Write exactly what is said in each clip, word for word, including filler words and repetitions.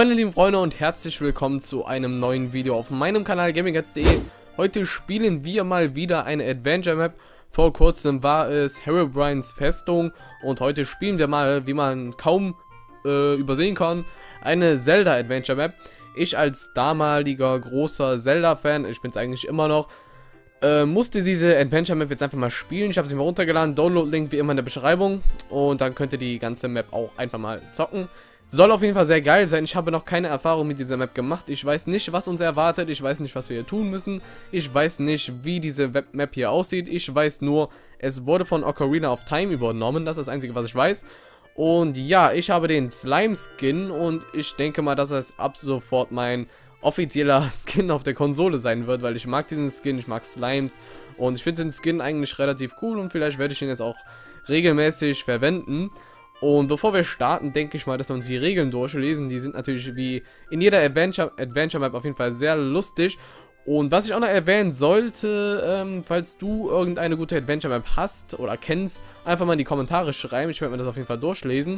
Meine lieben Freunde und herzlich willkommen zu einem neuen Video auf meinem Kanal GamingGuides punkt de. Heute spielen wir mal wieder eine Adventure Map. Vor kurzem war es Herobrine's Festung und heute spielen wir mal, wie man kaum äh, übersehen kann, eine Zelda Adventure Map. Ich als damaliger großer Zelda-Fan, ich bin es eigentlich immer noch, äh, musste diese Adventure Map jetzt einfach mal spielen. Ich habe sie mal runtergeladen, Download-Link wie immer in der Beschreibung und dann könnt ihr die ganze Map auch einfach mal zocken. Soll auf jeden Fall sehr geil sein. Ich habe noch keine Erfahrung mit dieser Map gemacht. Ich weiß nicht, was uns erwartet. Ich weiß nicht, was wir hier tun müssen. Ich weiß nicht, wie diese Map hier aussieht. Ich weiß nur, es wurde von Ocarina of Time übernommen. Das ist das Einzige, was ich weiß. Und ja, ich habe den Slime-Skin und ich denke mal, dass es ab sofort mein offizieller Skin auf der Konsole sein wird, weil ich mag diesen Skin, ich mag Slimes und ich finde den Skin eigentlich relativ cool und vielleicht werde ich ihn jetzt auch regelmäßig verwenden. Und bevor wir starten, denke ich mal, dass wir uns die Regeln durchlesen. Die sind natürlich wie in jeder Adventure, Adventure Map auf jeden Fall sehr lustig. Und was ich auch noch erwähnen sollte, ähm, falls du irgendeine gute Adventure Map hast oder kennst, einfach mal in die Kommentare schreiben. Ich werde mir das auf jeden Fall durchlesen.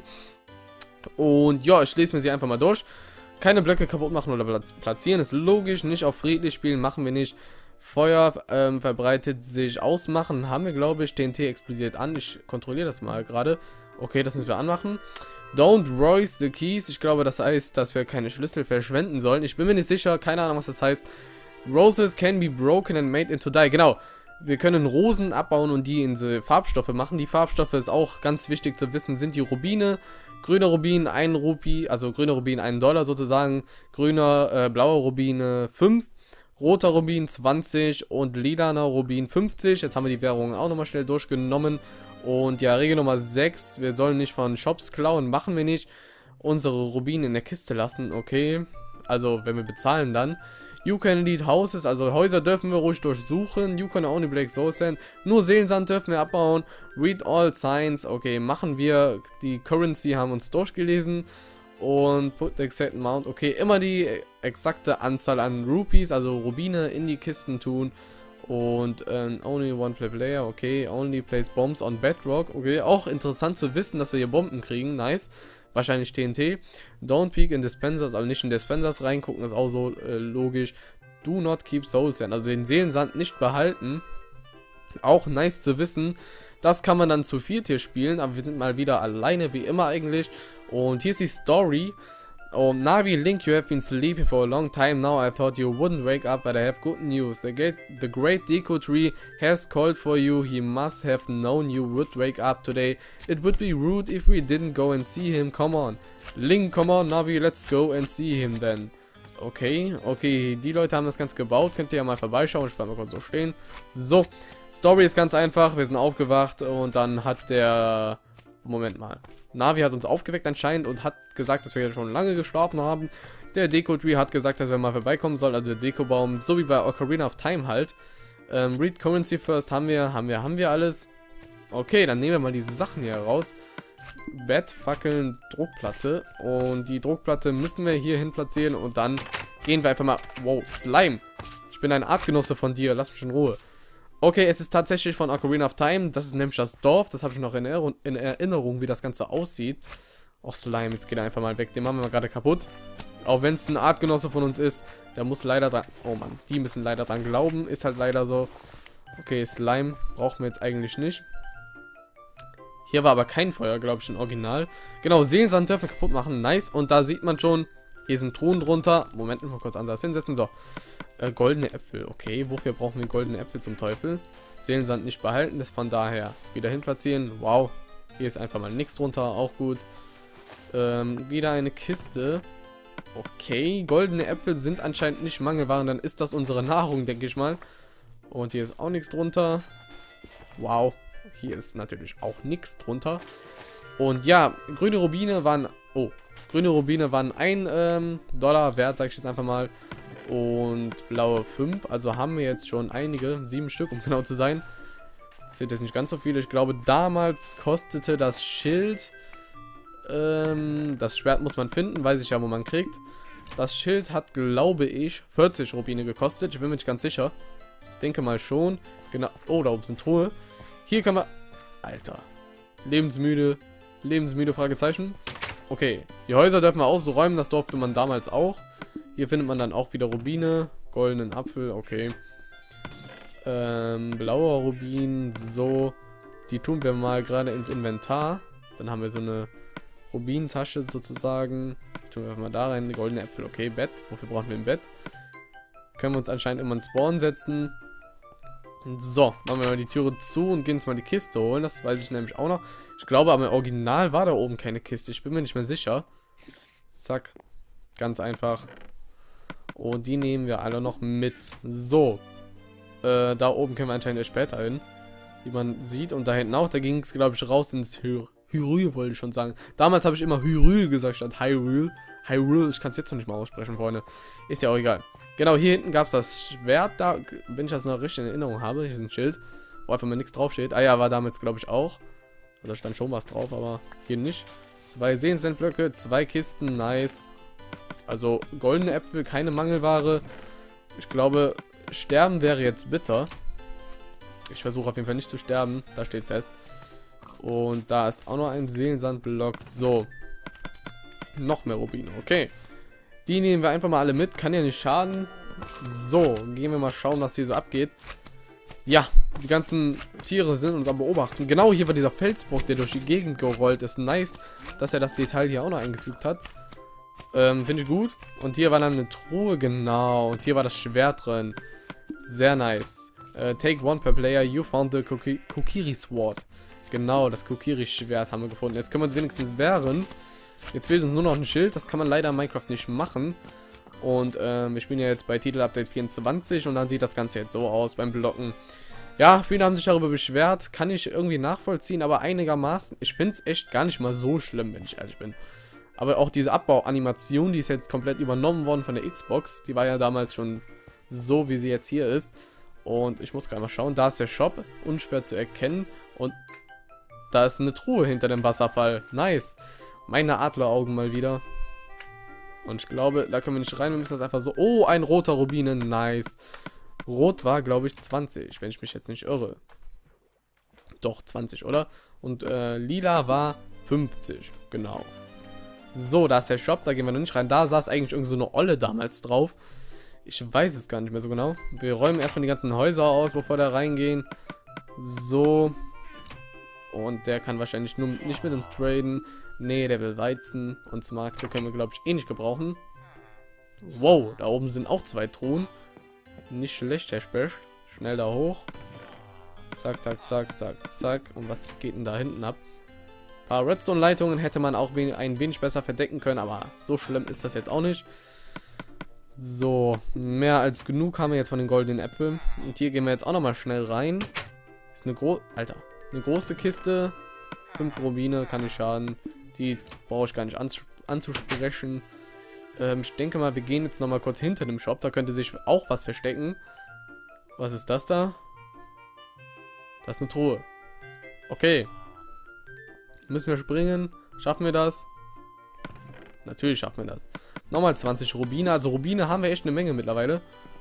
Und ja, ich lese mir sie einfach mal durch. Keine Blöcke kaputt machen oder platzieren, ist logisch. Nicht auf friedlich spielen, machen wir nicht. Feuer ähm, verbreitet sich, ausmachen, haben wir, glaube ich. T N T explodiert an. Ich kontrolliere das mal gerade. Okay, das müssen wir anmachen. Don't royce the keys. Ich glaube, das heißt, dass wir keine Schlüssel verschwenden sollen. Ich bin mir nicht sicher. Keine Ahnung, was das heißt. Roses can be broken and made into dye. Genau. Wir können Rosen abbauen und die in so Farbstoffe machen. Die Farbstoffe ist auch ganz wichtig zu wissen, sind die Rubine. Grüner Rubin, ein Rupie. Also grüner Rubin, ein Dollar sozusagen. Grüner, äh, blauer Rubine, fünf. Roter Rubin, zwanzig. Und lilaner Rubin, fünfzig. Jetzt haben wir die Währungen auch nochmal schnell durchgenommen. Und ja, Regel Nummer sechs, wir sollen nicht von Shops klauen, machen wir nicht. Unsere Rubine in der Kiste lassen, okay. Also, wenn wir bezahlen dann. You can lead houses, also Häuser dürfen wir ruhig durchsuchen. You can only break soul sand. Nur Seelensand dürfen wir abbauen. Read all signs, okay, machen wir. Die Currency haben uns durchgelesen. Und put the exact amount, okay, immer die exakte Anzahl an Rupees, also Rubine in die Kisten tun. Und ähm, only one play player, okay, only place bombs on bedrock, okay, auch interessant zu wissen, dass wir hier Bomben kriegen, nice, wahrscheinlich T N T. Don't peek in dispensers, also nicht in Dispensers reingucken, ist auch so äh, logisch. Do not keep soul sand, also den Seelensand nicht behalten, auch nice zu wissen. Das kann man dann zu viert hier spielen, aber wir sind mal wieder alleine, wie immer eigentlich. Und hier ist die Story. Oh, Navi, Link, you have been sleeping for a long time now. I thought you wouldn't wake up, but I have good news. The great, the great Deku Tree has called for you. He must have known you would wake up today. It would be rude if we didn't go and see him. Come on. Link, come on, Navi, let's go and see him then. Okay, okay, die Leute haben das Ganze gebaut. Könnt ihr ja mal vorbeischauen. Ich bleib mal kurz so stehen. So, Story ist ganz einfach. Wir sind aufgewacht und dann hat der... Moment mal. Navi hat uns aufgeweckt anscheinend und hat gesagt, dass wir ja schon lange geschlafen haben. Der Deku Tree hat gesagt, dass wir mal vorbeikommen sollen, also der Dekobaum, so wie bei Ocarina of Time halt. Ähm, Read Currency first, haben wir, haben wir, haben wir alles. Okay, dann nehmen wir mal diese Sachen hier raus. Bett, Fackeln, Druckplatte. Und die Druckplatte müssen wir hier hin platzieren und dann gehen wir einfach mal... Wow, Slime. Ich bin ein Artgenosse von dir, lass mich in Ruhe. Okay, es ist tatsächlich von Ocarina of Time. Das ist nämlich das Dorf. Das habe ich noch in Erinnerung, in Erinnerung, wie das Ganze aussieht. Och, Slime, jetzt geht er einfach mal weg. Den machen wir mal gerade kaputt. Auch wenn es ein Artgenosse von uns ist. Der muss leider dran... Oh Mann, die müssen leider dran glauben. Ist halt leider so. Okay, Slime brauchen wir jetzt eigentlich nicht. Hier war aber kein Feuer, glaube ich, im Original. Genau, Seelensand dürfen wir kaputt machen. Nice. Und da sieht man schon, hier sind Truhen drunter. Moment, mal kurz anders hinsetzen. So. Äh, goldene Äpfel. Okay, wofür brauchen wir goldene Äpfel zum Teufel? Seelensand nicht behalten, das von daher wieder hin platzieren. Wow. Hier ist einfach mal nichts drunter, auch gut. Ähm, wieder eine Kiste. Okay, goldene Äpfel sind anscheinend nicht Mangelwaren, dann ist das unsere Nahrung, denke ich mal. Und hier ist auch nichts drunter. Wow. Hier ist natürlich auch nichts drunter. Und ja, grüne Rubine waren... Oh, grüne Rubine waren ein ähm, Dollar wert, sage ich jetzt einfach mal. Und blaue fünf, also haben wir jetzt schon einige, sieben Stück, um genau zu sein. Sind jetzt nicht ganz so viele. Ich glaube, damals kostete das Schild, ähm, das Schwert muss man finden, weiß ich ja, wo man kriegt. Das Schild hat, glaube ich, vierzig Rubine gekostet. Ich bin mir nicht ganz sicher. Denke mal schon. Genau. Oh, da oben ist eine Truhe. Hier kann man... Alter. Lebensmüde. Lebensmüde, Fragezeichen. Okay, die Häuser dürfen wir ausräumen, das durfte man damals auch. Hier findet man dann auch wieder Rubine, goldenen Apfel, okay. Ähm, blauer Rubin, so. Die tun wir mal gerade ins Inventar. Dann haben wir so eine Rubintasche sozusagen. Die tun wir mal da rein, goldene Äpfel, okay, Bett. Wofür brauchen wir ein Bett? Können wir uns anscheinend immer ins Spawn setzen. So, machen wir mal die Türe zu und gehen uns mal die Kiste holen. Das weiß ich nämlich auch noch. Ich glaube, aber im Original war da oben keine Kiste. Ich bin mir nicht mehr sicher. Zack. Ganz einfach. Und die nehmen wir alle noch mit. So. Äh, da oben können wir anscheinend erst später hin. Wie man sieht. Und da hinten auch. Da ging es, glaube ich, raus ins Hy Hyrule, wollte ich schon sagen. Damals habe ich immer Hyrule gesagt, statt Hyrule. Hyrule, ich kann es jetzt noch nicht mal aussprechen, Freunde. Ist ja auch egal. Genau, hier hinten gab es das Schwert, da, wenn ich das noch richtig in Erinnerung habe. Hier ist ein Schild, wo einfach mal nichts draufsteht. Ah ja, war damals, glaube ich, auch. Da stand schon was drauf, aber hier nicht. Zwei Sehensendblöcke, zwei Kisten, nice. Also goldene Äpfel, keine Mangelware. Ich glaube, sterben wäre jetzt bitter. Ich versuche auf jeden Fall nicht zu sterben, da steht fest. Und da ist auch noch ein Seelensandblock. So. Noch mehr Rubine, okay. Die nehmen wir einfach mal alle mit, kann ja nicht schaden. So, gehen wir mal schauen, was hier so abgeht. Ja, die ganzen Tiere sind uns am Beobachten. Genau, hier war dieser Felsbruch, der durch die Gegend gerollt ist. Nice, dass er das Detail hier auch noch eingefügt hat. Ähm, finde ich gut. Und hier war dann eine Truhe, genau. Und hier war das Schwert drin. Sehr nice. Uh, take one per player, you found the Koki Kokiri Sword. Genau, das Kokiri-Schwert haben wir gefunden. Jetzt können wir uns wenigstens wehren. Jetzt fehlt uns nur noch ein Schild, das kann man leider in Minecraft nicht machen. Und ähm, ich bin ja jetzt bei Titel-Update vierundzwanzig und dann sieht das Ganze jetzt so aus beim Blocken. Ja, viele haben sich darüber beschwert, kann ich irgendwie nachvollziehen, aber einigermaßen. Ich finde es echt gar nicht mal so schlimm, wenn ich ehrlich bin. Aber auch diese Abbauanimation, die ist jetzt komplett übernommen worden von der Xbox. Die war ja damals schon so, wie sie jetzt hier ist. Und ich muss gerade mal schauen, da ist der Shop, unschwer zu erkennen. Und da ist eine Truhe hinter dem Wasserfall, nice. Meine Adleraugen mal wieder. Und ich glaube, da können wir nicht rein. Wir müssen das einfach so... Oh, ein roter Rubine. Nice. Rot war, glaube ich, zwanzig. Wenn ich mich jetzt nicht irre. Doch, zwanzig, oder? Und äh, lila war fünfzig. Genau. So, da ist der Shop. Da gehen wir noch nicht rein. Da saß eigentlich irgend so eine Olle damals drauf. Ich weiß es gar nicht mehr so genau. Wir räumen erstmal die ganzen Häuser aus, bevor da reingehen. So... Und der kann wahrscheinlich nur nicht mit uns traden. Nee, der will Weizen. Und Smaragde können wir, glaube ich, eh nicht gebrauchen. Wow, da oben sind auch zwei Truhen. Nicht schlecht, Herr Specht. Schnell da hoch. Zack, zack, zack, zack, zack. Und was geht denn da hinten ab? Ein paar Redstone-Leitungen hätte man auch ein wenig besser verdecken können. Aber so schlimm ist das jetzt auch nicht. So, mehr als genug haben wir jetzt von den goldenen Äpfeln. Und hier gehen wir jetzt auch nochmal schnell rein. Ist eine große... Alter. Eine große Kiste, fünf Rubine, kann nicht schaden. Die brauche ich gar nicht ans anzusprechen. Ähm, ich denke mal, wir gehen jetzt noch mal kurz hinter dem Shop. Da könnte sich auch was verstecken. Was ist das da? Das ist eine Truhe. Okay. Müssen wir springen? Schaffen wir das? Natürlich schaffen wir das. Nochmal zwanzig Rubine. Also Rubine haben wir echt eine Menge mittlerweile.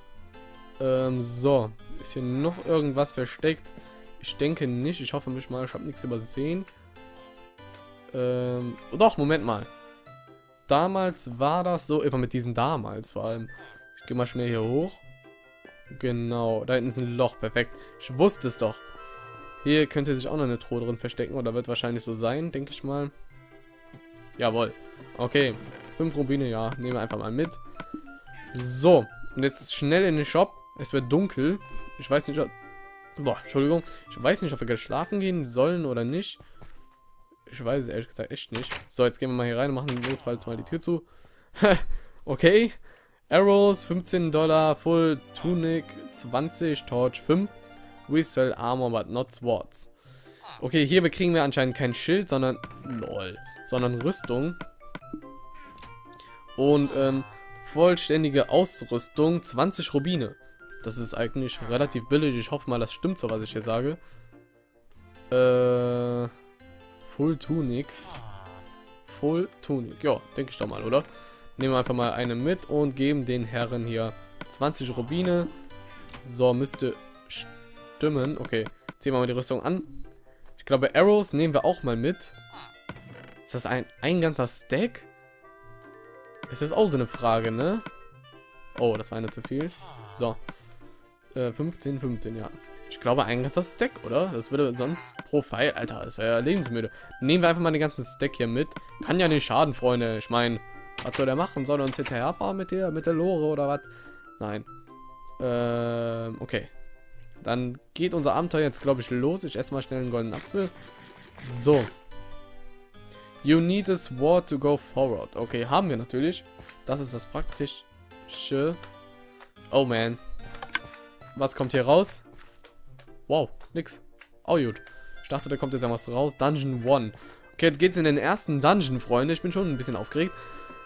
Ähm, so. Ist hier noch irgendwas versteckt? Ich denke nicht. Ich hoffe mich mal. Ich habe nichts übersehen. Ähm, doch, Moment mal. Damals war das so. Immer mit diesen damals vor allem. Ich gehe mal schnell hier hoch. Genau. Da hinten ist ein Loch. Perfekt. Ich wusste es doch. Hier könnte sich auch noch eine Truhe drin verstecken. Oder wird wahrscheinlich so sein, denke ich mal. Jawohl. Okay. Fünf Rubine, ja. Nehmen wir einfach mal mit. So. Und jetzt schnell in den Shop. Es wird dunkel. Ich weiß nicht, ob... Boah, Entschuldigung. Ich weiß nicht, ob wir gleich schlafen gehen sollen oder nicht. Ich weiß es ehrlich gesagt echt nicht. So, jetzt gehen wir mal hier rein und machen notfalls mal die Tür zu. Okay. Arrows, fünfzehn Dollar. Full Tunic, zwanzig. Torch, fünf. We sell armor, but not swords. Okay, hier kriegen wir anscheinend kein Schild, sondern... Lol. Sondern Rüstung. Und, ähm... vollständige Ausrüstung, zwanzig Rubine. Das ist eigentlich relativ billig. Ich hoffe mal, das stimmt so, was ich hier sage. Äh, Full Tunic. Full Tunic. Ja, denke ich doch mal, oder? Nehmen wir einfach mal eine mit und geben den Herren hier zwanzig Rubine. So, müsste stimmen. Okay, ziehen wir mal die Rüstung an. Ich glaube, Arrows nehmen wir auch mal mit. Ist das ein, ein ganzer Stack? Ist das auch so eine Frage, ne? Oh, das war eine zu viel. So. Äh, fünfzehn, fünfzehn, ja. Ich glaube, ein ganzer Stack, oder? Das würde sonst pro Pfeil... Alter, das wäre ja lebensmüde. Nehmen wir einfach mal den ganzen Stack hier mit. Kann ja nicht schaden, Freunde. Ich meine, was soll der machen? Soll er uns hinterherfahren mit der, mit der Lore oder was? Nein. Ähm, okay. Dann geht unser Abenteuer jetzt, glaube ich, los. Ich esse mal schnell einen goldenen Apfel. So. You need a sword to go forward. Okay, haben wir natürlich. Das ist das Praktische. Oh, man. Was kommt hier raus? Wow, nix. Oh, gut. Ich dachte, da kommt jetzt irgendwas raus. Dungeon eins. Okay, jetzt geht's in den ersten Dungeon, Freunde. Ich bin schon ein bisschen aufgeregt.